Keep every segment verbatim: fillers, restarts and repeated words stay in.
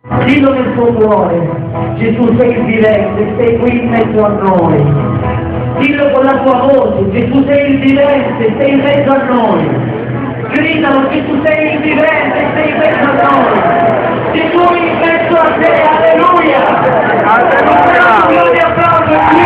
Dillo nel tuo cuore, Gesù sei il vivente, sei qui in mezzo a noi. Dillo con la tua voce, Gesù sei il vivente, sei in mezzo a noi. Gridalo, Gesù sei il vivente, sei in mezzo a noi. Gesù in mezzo a te, alleluia! Alleluia! Dio ti applaudo qui!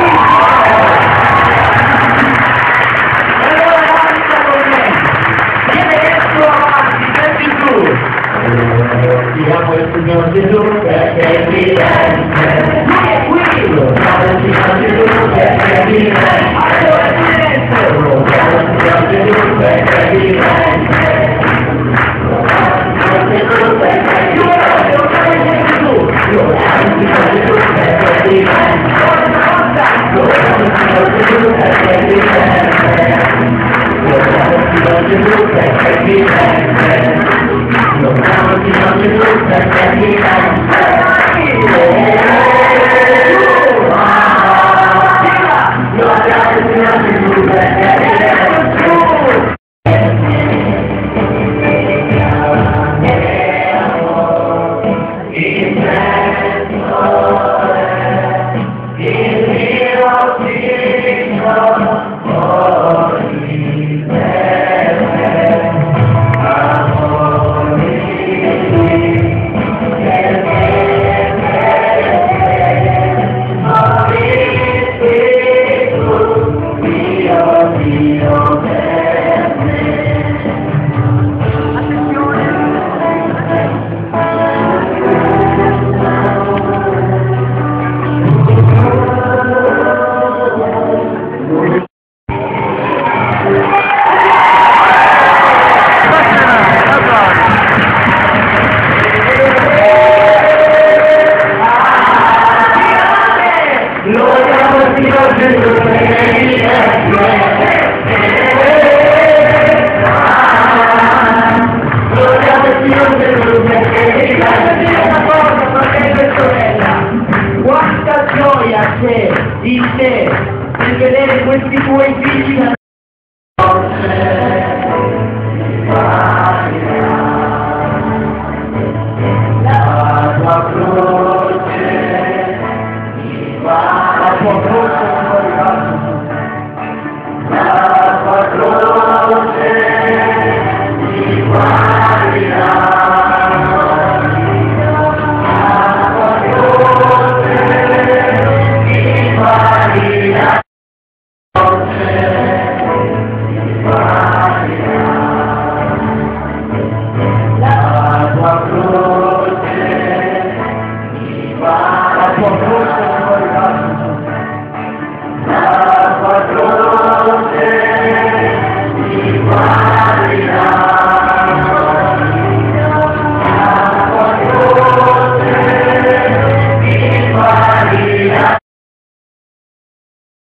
E allora avanza con me, vieni adesso avanti, prendi tu. Diciamo il Signore Gesù perché è vivente. Lui è qui! Diciamo il Signore Gesù perché è vivente. Allora è vivente! Diciamo il Signore Gesù perché è vivente. Diciamo il Signore Gesù perché è vivente. Diciamo il Signore Gesù perché è vivente. Diciamo il Signore Gesù perché è vivente. Diciamo il Signore Gesù perché è vivente. Loviamo il Signore Gesù perché è vivente. Loviamo il Signore Gesù perché è vivente. Quanta gioia c'è in te nel vedere questi tuoi figli. La tua croce, la tua croce, la tua croce,